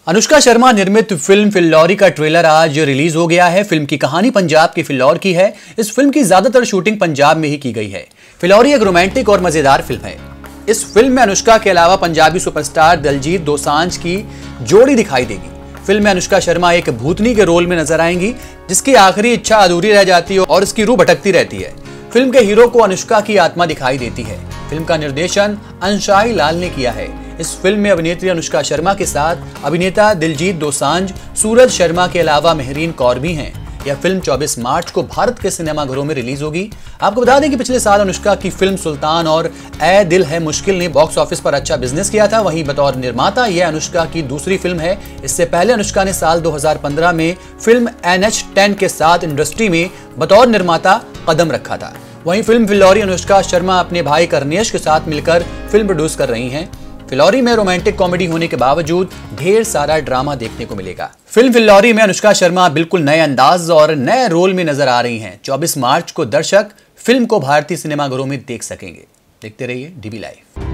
अनुष्का शर्मा निर्मित फिल्म फिल्लौरी का ट्रेलर आज रिलीज हो गया है। फिल्म की कहानी पंजाब के फिल्लौर की है। इस फिल्म की ज्यादातर शूटिंग पंजाब में ही की गई है। फिल्लौरी एक रोमांटिक और मजेदार फिल्म है। इस फिल्म में अनुष्का के अलावा पंजाबी सुपरस्टार दिलजीत दोसांझ की जोड़ी दिखाई देगी। फिल्म में अनुष्का शर्मा एक भूतनी के रोल में नजर आएंगी, जिसकी आखिरी इच्छा अधूरी रह जाती है और उसकी रूह भटकती रहती है। फिल्म के हीरो को अनुष्का की आत्मा दिखाई देती है। फिल्म का निर्देशन अंशाई लाल ने किया है। इस फिल्म में अभिनेत्री अनुष्का शर्मा के साथ अभिनेता दिलजीत दोसांझ, सूरज शर्मा के अलावा मेहरीन कौर भी हैं। यह फिल्म 24 मार्च को भारत के सिनेमाघरों में रिलीज होगी। आपको बता दें कि पिछले साल अनुष्का की फिल्म सुल्तान और ए दिल है मुश्किल ने बॉक्स ऑफिस पर अच्छा बिजनेस किया था। वहीं बतौर निर्माता यह अनुष्का की दूसरी फिल्म है। इससे पहले अनुष्का ने साल 2015 में फिल्म NH10 के साथ इंडस्ट्री में बतौर निर्माता कदम रखा था। वहीं फिल्म फिल्लौरी अनुष्का शर्मा अपने भाई करनेश के साथ मिलकर फिल्म प्रोड्यूस कर रही हैं। फिल्लौरी में रोमांटिक कॉमेडी होने के बावजूद ढेर सारा ड्रामा देखने को मिलेगा। फिल्म फिल्लौरी में अनुष्का शर्मा बिल्कुल नए अंदाज और नए रोल में नजर आ रही हैं। 24 मार्च को दर्शक फिल्म को भारतीय सिनेमाघरों में देख सकेंगे। देखते रहिए DB लाइव।